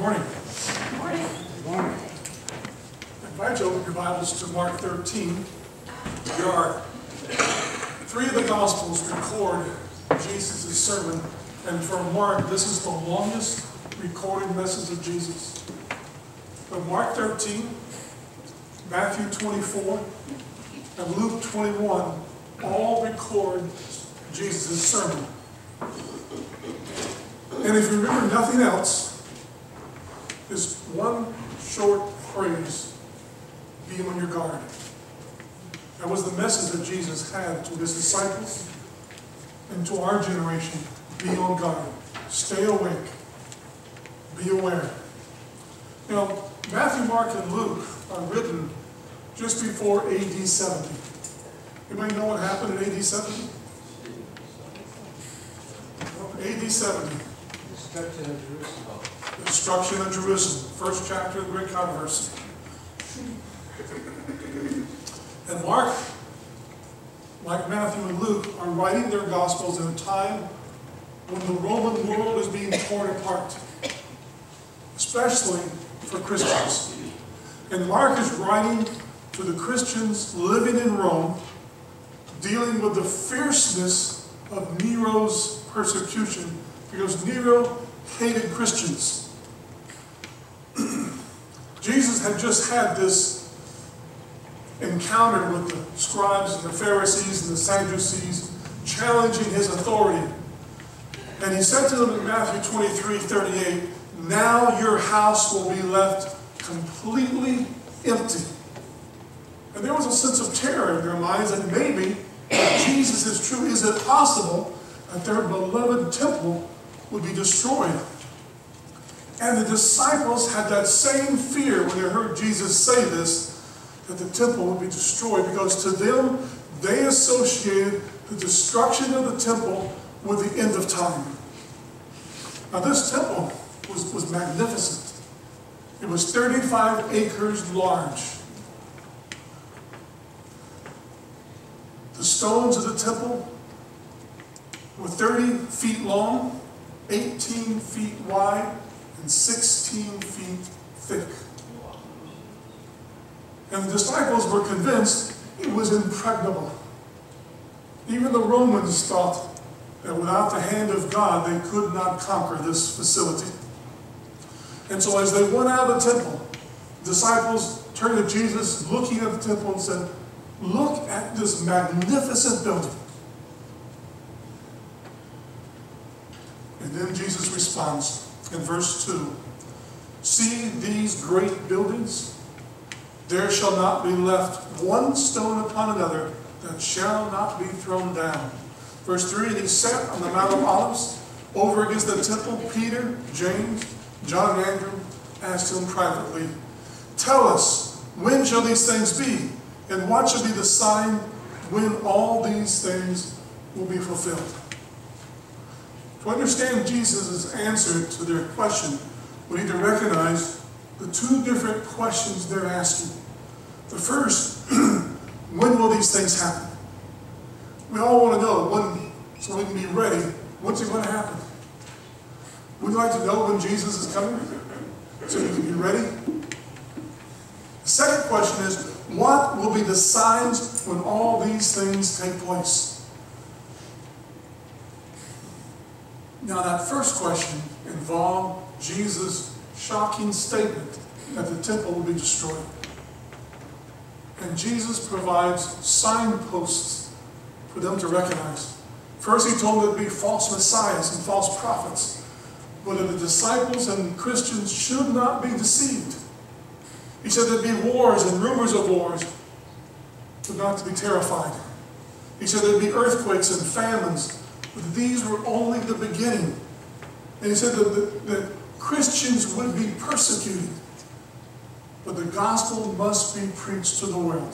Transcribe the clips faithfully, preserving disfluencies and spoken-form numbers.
morning. Good morning. Good morning. I invite you to open your Bibles to Mark thirteen. There are three of the Gospels record Jesus' sermon, and for Mark, this is the longest recorded message of Jesus. But Mark thirteen, Matthew twenty-four, and Luke twenty-one all record Jesus' sermon. And if you remember nothing else, is one short phrase: be on your guard. That was the message that Jesus had to his disciples and to our generation. Be on guard. Stay awake. Be aware. You know, Matthew, Mark, and Luke are written just before A D seventy. Anybody know what happened in A D seventy? A D seventy. Destruction of Jerusalem. The destruction of Jerusalem. First chapter of the Great Controversy. And Mark, like Matthew and Luke, are writing their Gospels in a time when the Roman world is being torn apart, especially for Christians. And Mark is writing to the Christians living in Rome, dealing with the fierceness of Nero's persecution, because Nero hated Christians. Jesus had just had this encounter with the scribes and the Pharisees and the Sadducees, challenging his authority. And he said to them in Matthew twenty-three thirty-eight, now your house will be left completely empty. And there was a sense of terror in their minds that maybe, if Jesus is true, is it possible that their beloved temple would be destroyed? And the disciples had that same fear when they heard Jesus say this, that the temple would be destroyed, because to them, they associated the destruction of the temple with the end of time. Now this temple was, was magnificent. It was thirty-five acres large. The stones of the temple were thirty feet long, eighteen feet wide, and sixteen feet thick. And the disciples were convinced it was impregnable. Even the Romans thought that without the hand of God, they could not conquer this facility. And so as they went out of the temple, the disciples turned to Jesus, looking at the temple, and said, look at this magnificent building. And then Jesus responds in verse two, see these great buildings? There shall not be left one stone upon another that shall not be thrown down. Verse three, and he sat on the Mount of Olives over against the temple. Peter, James, John, and Andrew asked him privately, tell us, when shall these things be? And what shall be the sign when all these things will be fulfilled? To understand Jesus' answer to their question, we need to recognize the two different questions they're asking. The first, when will these things happen? We all want to know when, so we can be ready. When's it going to happen? We'd like to know when Jesus is coming, so we can be ready. The second question is, what will be the signs when all these things take place? Now that first question involved Jesus' shocking statement that the temple will be destroyed. And Jesus provides signposts for them to recognize. First he told them there'd be false messiahs and false prophets, but that the disciples and Christians should not be deceived. He said there'd be wars and rumors of wars, but not to be terrified. He said there'd be earthquakes and famines, but these were only the beginning. And he said that, that Christians would be persecuted, but the gospel must be preached to the world.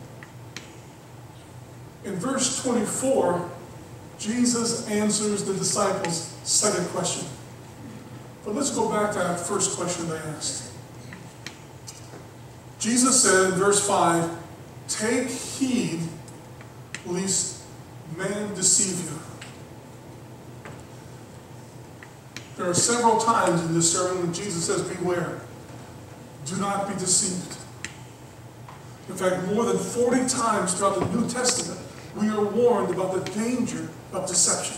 In verse twenty-four, Jesus answers the disciples' second question. But let's go back to that first question they asked. Jesus said in verse five, take heed lest man deceive you. There are several times in this sermon when Jesus says, beware, do not be deceived. In fact, more than forty times throughout the New Testament, we are warned about the danger of deception.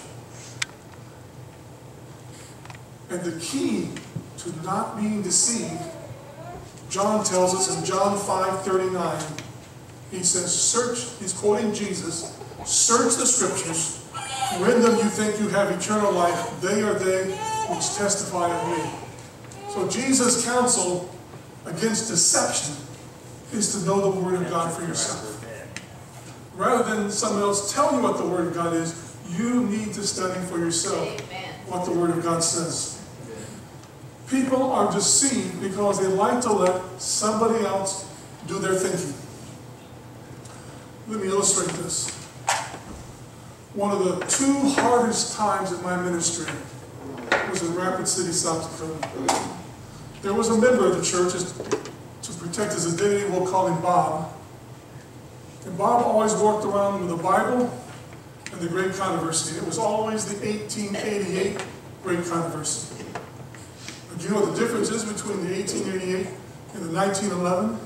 And the key to not being deceived, John tells us in John five thirty-nine, he says, search, he's quoting Jesus, search the scriptures, for in them you think you have eternal life. They are they which testify of me. So Jesus' counsel against deception is to know the Word of God for yourself. Rather than someone else tell you what the Word of God is, you need to study for yourself what the Word of God says. People are deceived because they like to let somebody else do their thinking. Let me illustrate this. One of the two hardest times in my ministry was in Rapid City, South Dakota. There was a member of the church, to protect his identity, we'll call him Bob. And Bob always walked around with the Bible and the Great Controversy. It was always the eighteen eighty-eight Great Controversy. But do you know what the difference is between the eighteen eighty-eight and the nineteen eleven?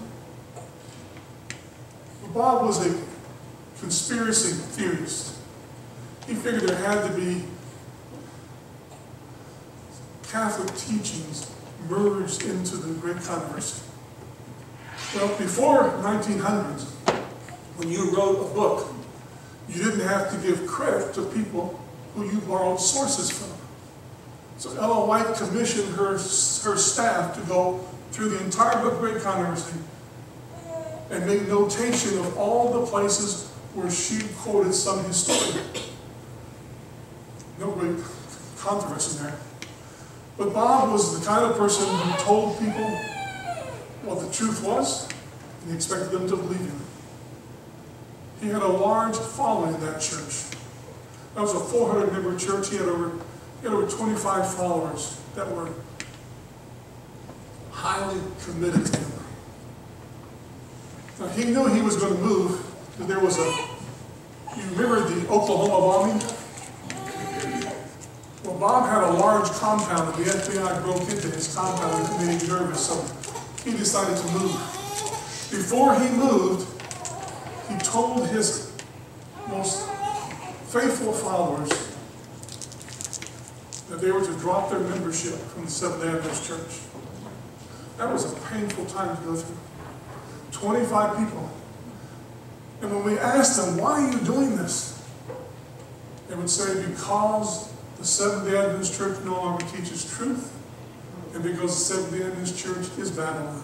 Well, Bob was a conspiracy theorist. He figured there had to be Catholic teachings merged into the Great Controversy. Well, before nineteen hundreds, when you wrote a book, you didn't have to give credit to people who you borrowed sources from. So Ellen White commissioned her, her staff to go through the entire book, Great Controversy, and make notation of all the places where she quoted some historian. No great controversy there. But Bob was the kind of person who told people what the truth was, and he expected them to believe him. He had a large following in that church. That was a four hundred member church. He had over, he had over twenty-five followers that were highly committed to him. Now, he knew he was going to move, because there was a, you remember the Oklahoma bombing? Well, Bob had a large compound, and the F B I broke into his compound and made him nervous, so he decided to move. Before he moved, he told his most faithful followers that they were to drop their membership from the Seventh-day Adventist Church. That was a painful time to go through. twenty-five people. And when we asked them, why are you doing this? They would say, because the Seventh-day Adventist Church no longer teaches truth, and because the Seventh-day Adventist Church is Babylon.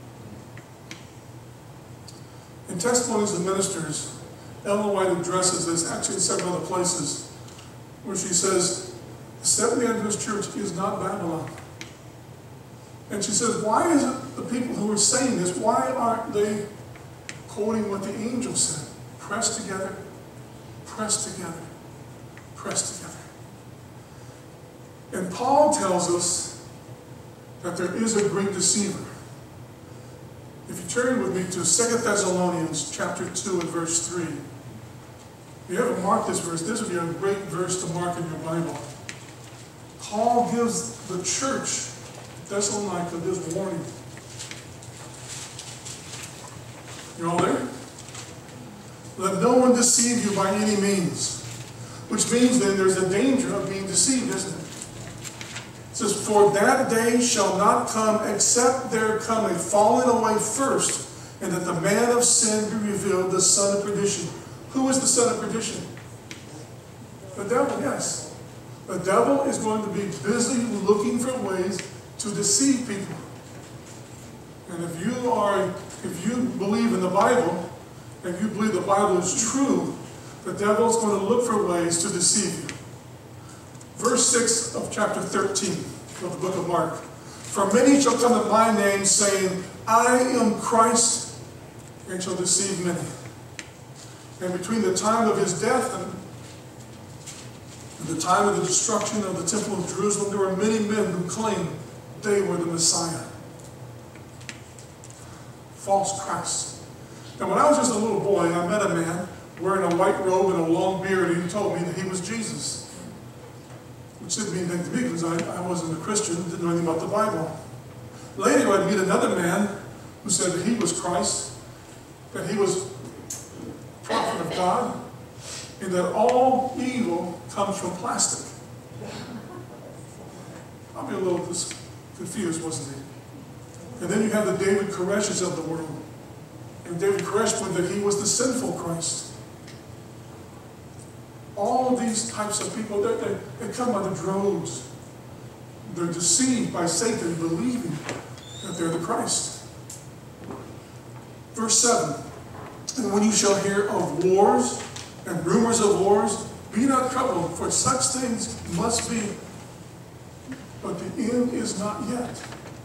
In Testimonies of Ministers, Ellen White addresses this, actually in several other places, where she says, the Seventh-day Adventist Church is not Babylon. And she says, why is it the people who are saying this, why aren't they quoting what the angel said? Press together, press together, press together. And Paul tells us that there is a great deceiver. If you turn with me to Second Thessalonians chapter two and verse three. If you haven't marked this verse, this would be a great verse to mark in your Bible. Paul gives the church Thessalonica this warning. You all there? Let no one deceive you by any means. Which means then there's a danger of being deceived, isn't it? It says, for that day shall not come except there come a falling away first, and that the man of sin be revealed, the son of perdition. Who is the son of perdition? The devil, yes. The devil is going to be busy looking for ways to deceive people. And if you are, if you believe in the Bible, and you believe the Bible is true, the devil is going to look for ways to deceive you. Verse six of chapter thirteen of the book of Mark. For many shall come at my name, saying, I am Christ, and shall deceive many. And between the time of his death and the time of the destruction of the temple of Jerusalem, there were many men who claimed they were the Messiah. False Christ. And when I was just a little boy, I met a man wearing a white robe and a long beard, and he told me that he was Jesus. which didn't mean anything to me because I, I wasn't a Christian, didn't know anything about the Bible. Later, I'd meet another man who said that he was Christ, that he was a prophet of God, and that all evil comes from plastic. Probably a little confused, wasn't he? And then you have the David Koreshes of the world. And David Koresh believed that he was the sinful Christ. All of these types of people, they, they, they come by the droves. They're deceived by Satan, believing that they're the Christ. Verse seven, and when you shall hear of wars and rumors of wars, be not troubled, for such things must be, but the end is not yet.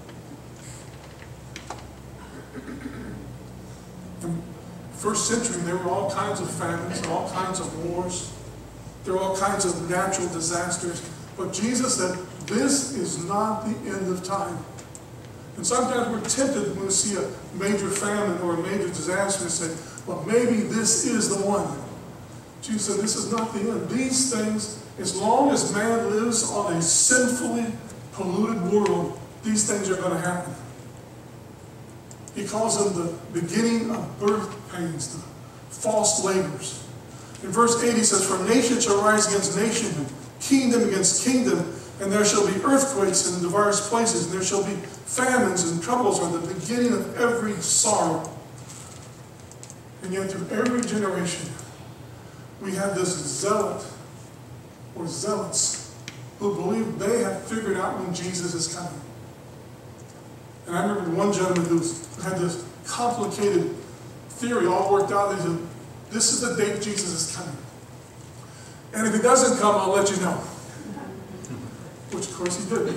In the first century, there were all kinds of famines, all kinds of wars. There were all kinds of natural disasters. But Jesus said, this is not the end of time. And sometimes we're tempted when we see a major famine or a major disaster to say, well, maybe this is the one. Jesus said, this is not the end. These things, as long as man lives on a sinfully polluted world, these things are going to happen. He calls them the beginning of birth pains, the false labors. In verse eight, he says, for nation shall rise against nation, and kingdom against kingdom, and there shall be earthquakes in diverse places, and there shall be famines and troubles are the beginning of every sorrow. And yet through every generation, we have this zealot, or zealots, who believe they have figured out when Jesus is coming. And I remember one gentleman who had this complicated theory all worked out. He said, this is the date Jesus is coming. And if he doesn't come, I'll let you know. Which, of course, he didn't.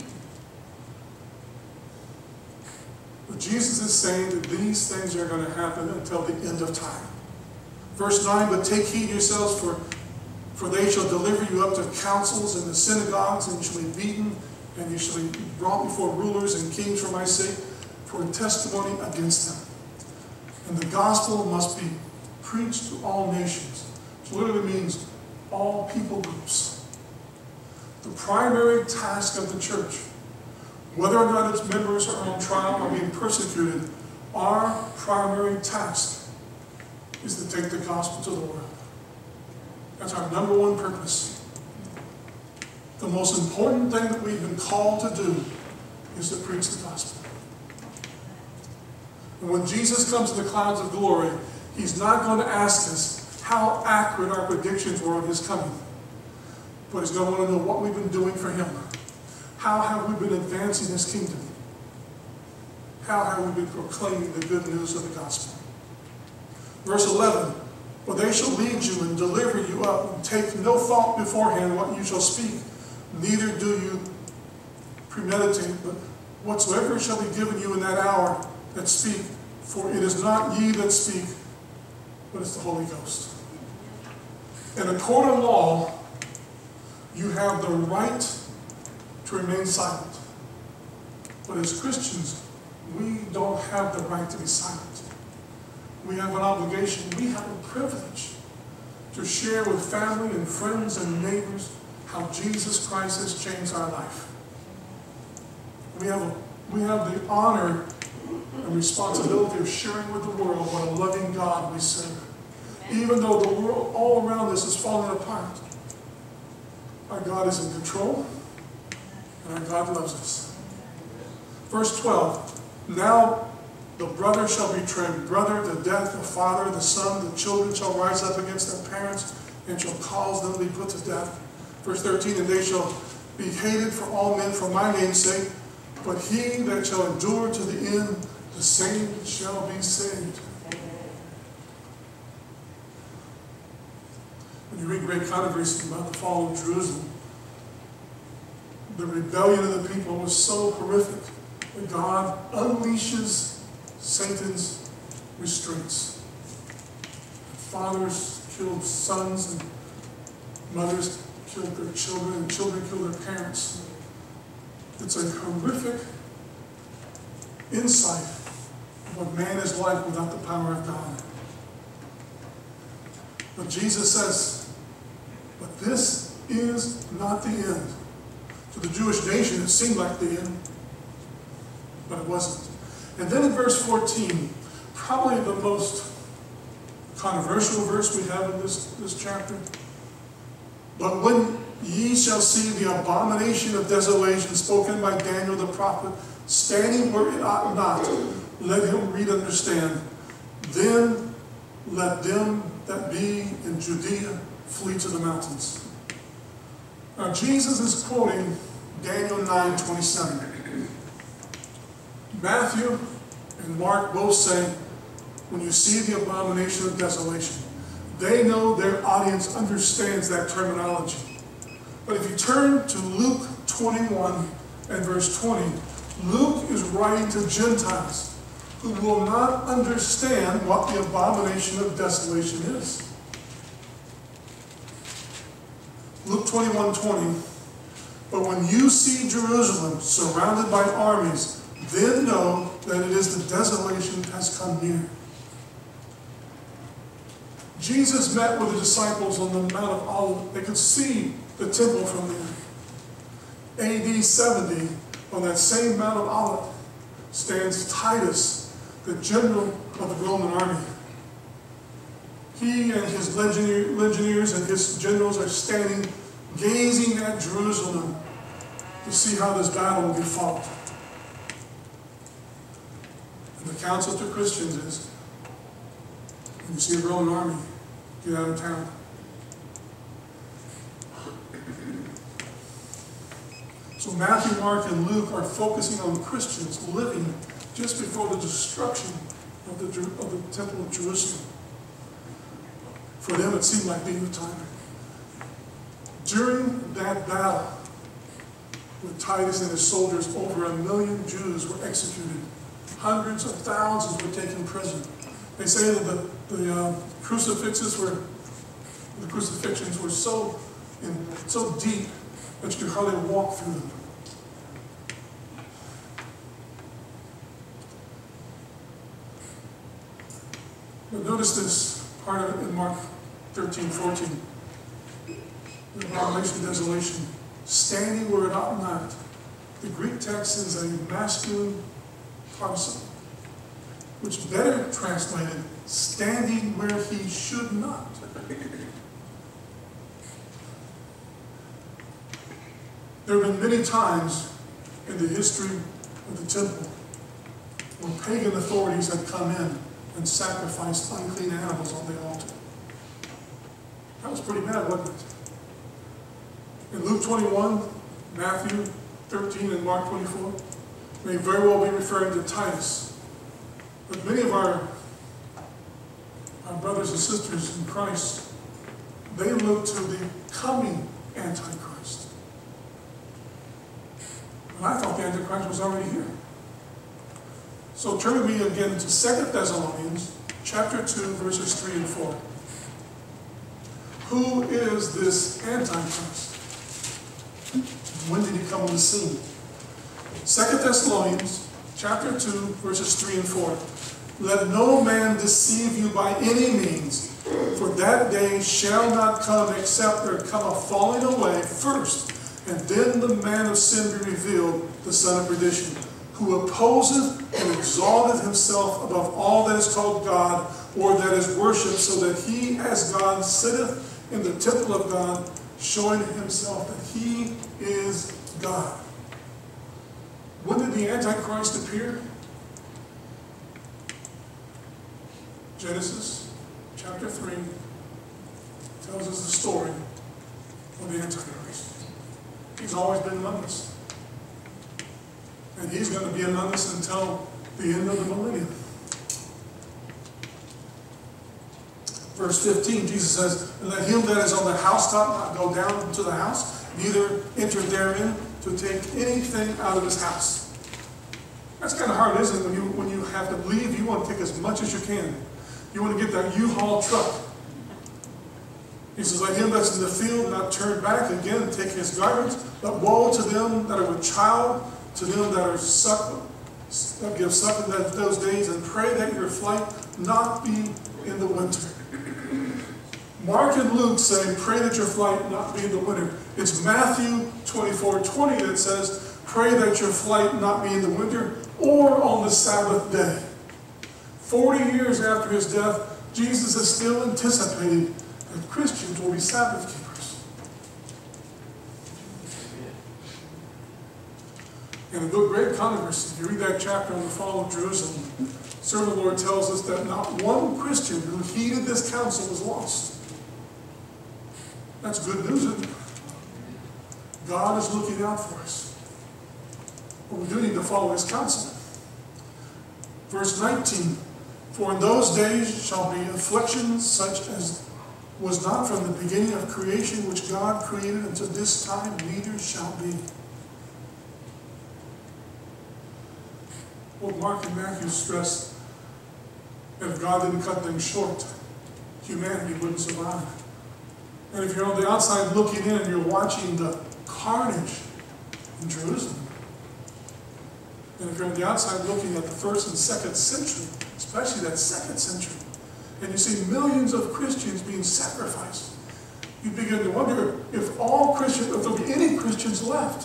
But Jesus is saying that these things are going to happen until the end of time. Verse nine, but take heed yourselves, for, for they shall deliver you up to councils and the synagogues, and you shall be beaten, and you shall be brought before rulers and kings for my sake, for a testimony against them. And the gospel must be preached to all nations. Which literally means all people groups. The primary task of the church, whether or not its members are on trial or being persecuted, our primary task is to take the gospel to the world. That's our number one purpose. The most important thing that we've been called to do is to preach the gospel. And when Jesus comes in the clouds of glory, he's not going to ask us how accurate our predictions were of his coming. But he's going to want to know what we've been doing for him. How have we been advancing his kingdom? How have we been proclaiming the good news of the gospel? Verse eleven, for they shall lead you and deliver you up, and take no thought beforehand what you shall speak, neither do you premeditate, but whatsoever shall be given you in that hour that speak, for it is not ye that speak, but it's the Holy Ghost. In a court of law, you have the right to remain silent. But as Christians, we don't have the right to be silent. We have an obligation, we have a privilege to share with family and friends and neighbors how Jesus Christ has changed our life. We have, a, we have the honor and responsibility of sharing with the world what a loving God we serve. Even though the world all around us is falling apart, our God is in control, and our God loves us. Verse twelve, now the brother shall betray brother, the death, the father, the son, the children shall rise up against their parents, and shall cause them to be put to death. Verse thirteen, and they shall be hated for all men for my name's sake, but he that shall endure to the end, the same shall be saved. When you read great controversy about the fall of Jerusalem, the rebellion of the people was so horrific that God unleashes Satan's restraints. Fathers killed sons, and mothers killed their children, and children killed their parents. It's a horrific insight of what man is like without the power of God. But Jesus says, but this is not the end. To the Jewish nation, it seemed like the end, but it wasn't. And then in verse fourteen, probably the most controversial verse we have in this, this chapter. But when ye shall see the abomination of desolation spoken by Daniel the prophet, standing where it ought not, let him read understand. Then let them that be in Judea flee to the mountains. Now Jesus is quoting Daniel nine twenty-seven. Matthew and Mark both say, when you see the abomination of desolation, they know their audience understands that terminology. But if you turn to Luke twenty-one and verse twenty, Luke is writing to Gentiles who will not understand what the abomination of desolation is. Luke twenty-one twenty, but when you see Jerusalem surrounded by armies, then know that it is the desolation has come near. Jesus met with the disciples on the Mount of Olives. They could see the temple from there. A D seventy, on that same Mount of Olives, stands Titus, the general of the Roman army. He and his legionaries legionnaires and his generals are standing, gazing at Jerusalem to see how this battle will be fought. And the counsel to Christians is, when you see a Roman army, get out of town. So Matthew, Mark, and Luke are focusing on Christians living just before the destruction of the, of the Temple of Jerusalem. For them, it seemed like the end of time. During that battle with Titus and his soldiers, over a million Jews were executed. Hundreds of thousands were taken prisoner. They say that the, the uh, crucifixes were, the crucifixions were so, in, so deep that you could hardly walk through them. But notice this part of it in Mark thirteen fourteen. The abomination of desolation, standing where it ought not. The Greek text is a masculine participle, which better translated, standing where he should not. There have been many times in the history of the temple when pagan authorities had come in and sacrificed unclean animals on the altar. That was pretty bad, wasn't it? In Luke twenty-one, Matthew thirteen, and Mark twenty-four, may very well be referring to Titus. But many of our, our brothers and sisters in Christ, they look to the coming Antichrist. And I thought the Antichrist was already here. So turn with me again to Second Thessalonians chapter two, verses three and four. Who is this Antichrist? When did he come on the scene? Second Thessalonians chapter two, verses three and four. Let no man deceive you by any means, for that day shall not come except there come a falling away first, and then the man of sin be revealed, the son of perdition, who opposeth and exalteth himself above all that is called God, or that is worshipped, so that he as God sitteth in the temple of God, showing himself that he is God. When did the Antichrist appear? Genesis chapter three tells us the story of the Antichrist. He's always been among us. And he's going to be among us until the end of the millennium. Verse fifteen, Jesus says, let him that is on the housetop not go down into the house, neither enter therein to take anything out of his house. That's kind of hard, isn't it? When you, when you have to leave, you want to take as much as you can. You want to get that U-Haul truck. He says, let him that's in the field not turn back again and take his garments, but woe to them that are with child, to them that are suckling, that give suck in those days, and pray that your flight not be in the winter. Mark and Luke say, pray that your flight not be in the winter. It's Matthew twenty-four twenty that says, pray that your flight not be in the winter or on the Sabbath day. Forty years after his death, Jesus is still anticipating that Christians will be Sabbath keepers. In the book Great Controversy, if you read that chapter on the fall of Jerusalem, certainly the Lord tells us that not one Christian who heeded this counsel was lost. That's good news, isn't it? God is looking out for us. But we do need to follow his counsel. Verse nineteen, for in those days shall be afflictions such as was not from the beginning of creation, which God created until this time, neither shall be. Well, Mark and Matthew stress that if God didn't cut things short, humanity wouldn't survive. And if you're on the outside looking in and you're watching the carnage in Jerusalem, and if you're on the outside looking at the first and second century, especially that second century, and you see millions of Christians being sacrificed, you begin to wonder if all Christians, if there'll be any Christians left.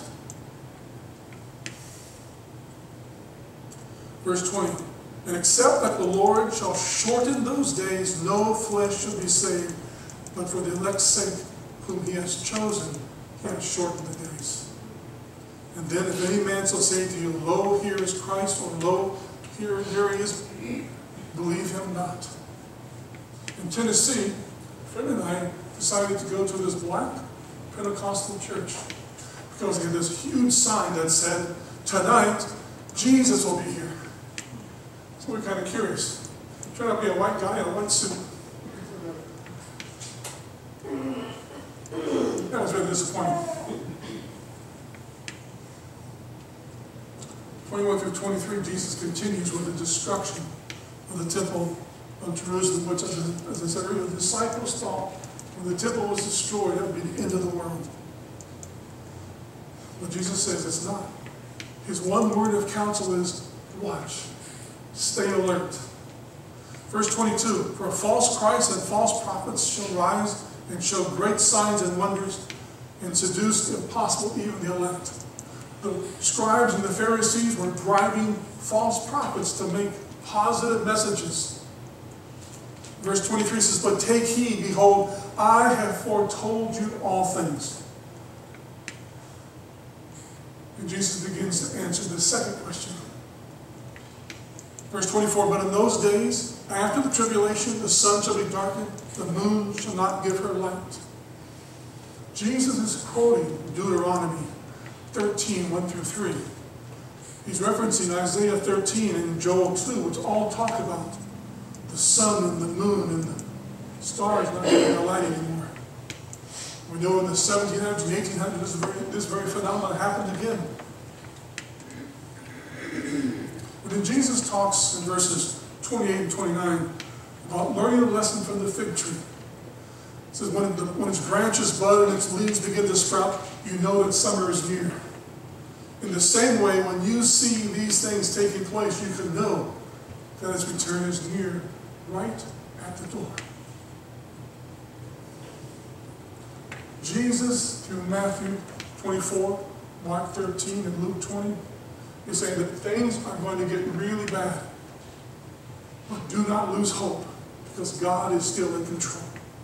Verse twenty, and except that the Lord shall shorten those days, no flesh shall be saved, but for the elect's sake, whom he has chosen, he has shortened the days. And then if any man shall say to you, lo, here is Christ, or lo, here, here he is, believe him not. In Tennessee, a friend and I decided to go to this black Pentecostal church because they had this huge sign that said, tonight, Jesus will be here. So we're kind of curious. Turned out to be a white guy in a white suit. That was very disappointing. twenty-one through twenty-three, Jesus continues with the destruction of the temple of Jerusalem, which, as I said earlier, the disciples thought when the temple was destroyed, that would be the end of the world. But Jesus says it's not. His one word of counsel is, watch, stay alert. Verse twenty-two, for false Christs and false prophets shall rise and show great signs and wonders, and seduce, if possible, even the elect. The scribes and the Pharisees were bribing false prophets to make positive messages. Verse twenty-three says, but take heed, behold, I have foretold you all things. And Jesus begins to answer the second question. Verse twenty-four, but in those days, after the tribulation, the sun shall be darkened, the moon shall not give her light. Jesus is quoting Deuteronomy thirteen, one through three. He's referencing Isaiah thirteen and Joel two, which all talk about the sun and the moon and the stars not giving their light anymore. We know in the seventeen hundreds and eighteen hundreds, this very, this very phenomenon happened again. But then Jesus talks in verses twenty-eight and twenty-nine about learning a lesson from the fig tree. It says, when, the, when its branches bud and its leaves begin to sprout, you know that summer is near. In the same way, when you see these things taking place, you can know that his return is near, right at the door. Jesus, through Matthew twenty-four, Mark thirteen, and Luke twenty, is saying that things are going to get really bad. But do not lose hope, because God is still in control.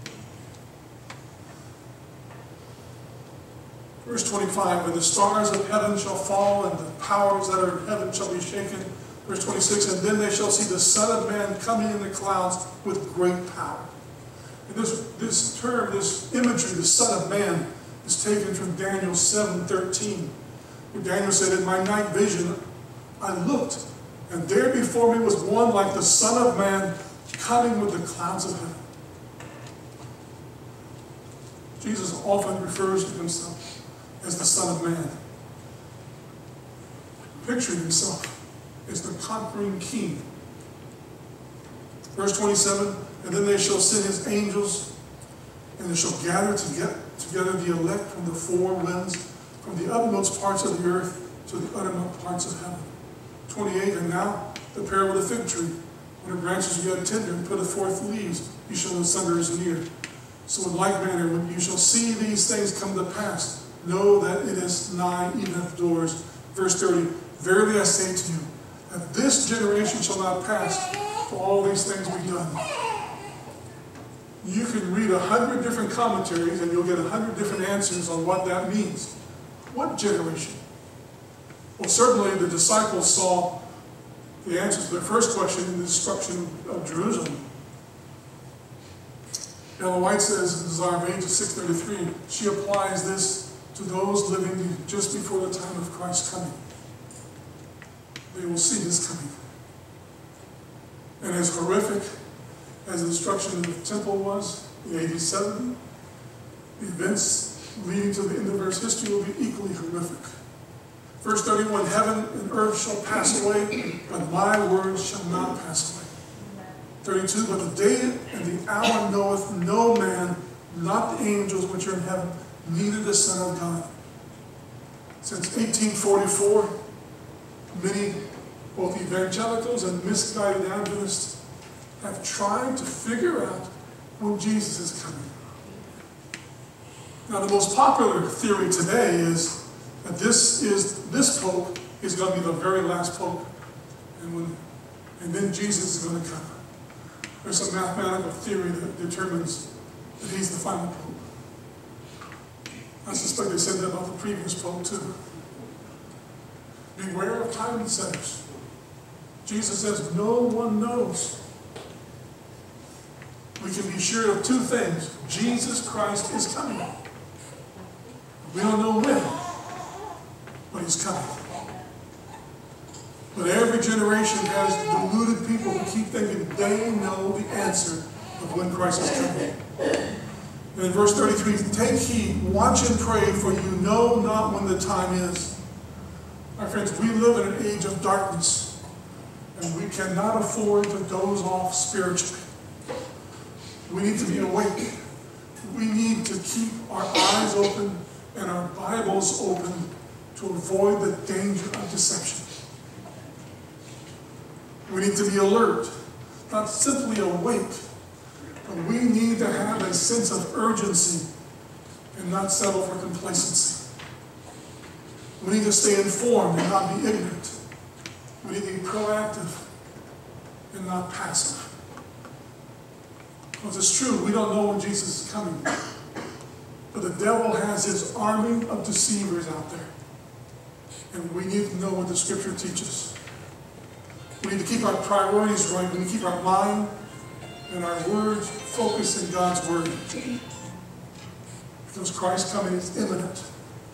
Verse twenty-five, and the stars of heaven shall fall, and the powers that are in heaven shall be shaken. Verse twenty-six, and then they shall see the Son of Man coming in the clouds with great power. And this, this term, this imagery, the Son of Man, is taken from Daniel seven thirteen, where Daniel said, in my night vision, I looked, and there before me was one like the Son of Man coming with the clouds of heaven. Jesus often refers to himself as the Son of Man, picturing himself as the conquering king. Verse twenty-seven, and then they shall send his angels, and they shall gather to get together the elect from the four winds, from the uttermost parts of the earth to the uttermost parts of heaven. twenty-eight, and now the parable of the fig tree. When the branches are yet tender and putteth forth leaves, you shall know summer is near. So in like manner, when you shall see these things come to pass, know that it is nigh, even at the doors. Verse thirty, verily I say to you, that this generation shall not pass till all these things be done. You can read a hundred different commentaries and you'll get a hundred different answers on what that means. What generation? Well, certainly the disciples saw the answer to their first question in the destruction of Jerusalem. Ellen White says in Desire of Ages six thirty-three, she applies this to those living just before the time of Christ's coming. They will see his coming. And as horrific as the destruction of the temple was in A D seventy, the events leading to the end of Earth's history will be equally horrific. Verse thirty-one, heaven and earth shall pass away, but my words shall not pass away. thirty-two, but the day and the hour knoweth no man, not the angels which are in heaven, neither the Son of God. Since eighteen forty-four, many, both evangelicals and misguided evangelists, have tried to figure out when Jesus is coming. Now, the most popular theory today is that this is this pope is going to be the very last pope, and when and then Jesus is going to come. There's a mathematical theory that determines that he's the final pope. I suspect they said that about the previous pope too. Beware of time setters. Jesus says no one knows. We can be sure of two things. Jesus Christ is coming. We don't know when, but he's coming. But every generation has deluded people who keep thinking they know the answer of when Christ is coming. And in verse thirty-three, take heed, watch and pray, for you know not when the time is. My friends, we live in an age of darkness, and we cannot afford to doze off spiritually. We need to be awake. We need to keep our eyes open and our Bibles open to avoid the danger of deception. We need to be alert, not simply awake, but we need to have a sense of urgency and not settle for complacency. We need to stay informed and not be ignorant. We need to be proactive and not passive. Because it's true, we don't know when Jesus is coming. But the devil has his army of deceivers out there. And we need to know what the Scripture teaches. We need to keep our priorities right. We need to keep our mind and our words focused in God's Word. Because Christ's coming is imminent.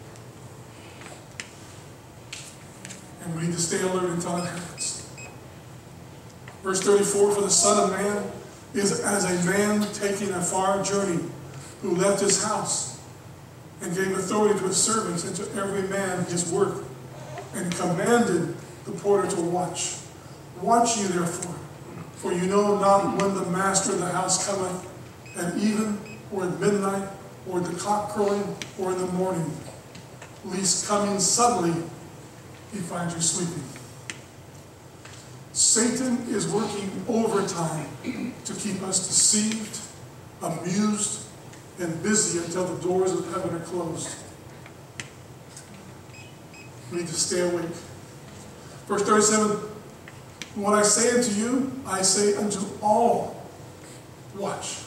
And we need to stay alert until it happens. Verse thirty-four, for the Son of Man is as a man taking a far journey, who left his house and gave authority to his servants and to every man his work, and commanded the porter to watch. Watch ye therefore, for you know not when the master of the house cometh, at even, or at midnight, or at the cock crowing, or in the morning, lest coming suddenly he finds you sleeping. Satan is working overtime to keep us deceived, amused, and busy until the doors of heaven are closed. We need to stay awake. Verse thirty-seven, what I say unto you, I say unto all, watch.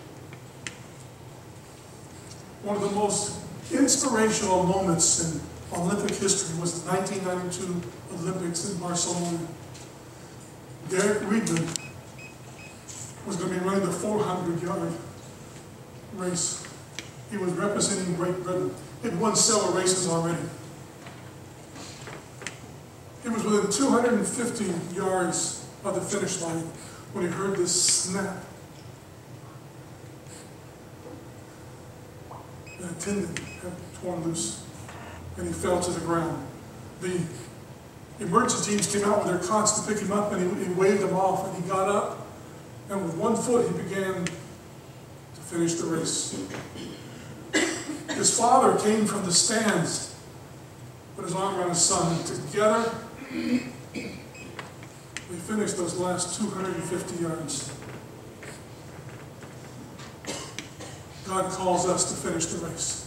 One of the most inspirational moments in Olympic history was the nineteen ninety-two Olympics in Barcelona. Derek Riedman was going to be running the four hundred yard race. He was representing Great Britain. He had won several races already. He was within two hundred fifty yards of the finish line when he heard this snap. The tendon had torn loose, and he fell to the ground. The emergency teams came out with their cots to pick him up, and he, he waved them off, and he got up, and with one foot he began to finish the race. His father came from the stands, put his arm around his son, and together they finished those last two hundred fifty yards. God calls us to finish the race.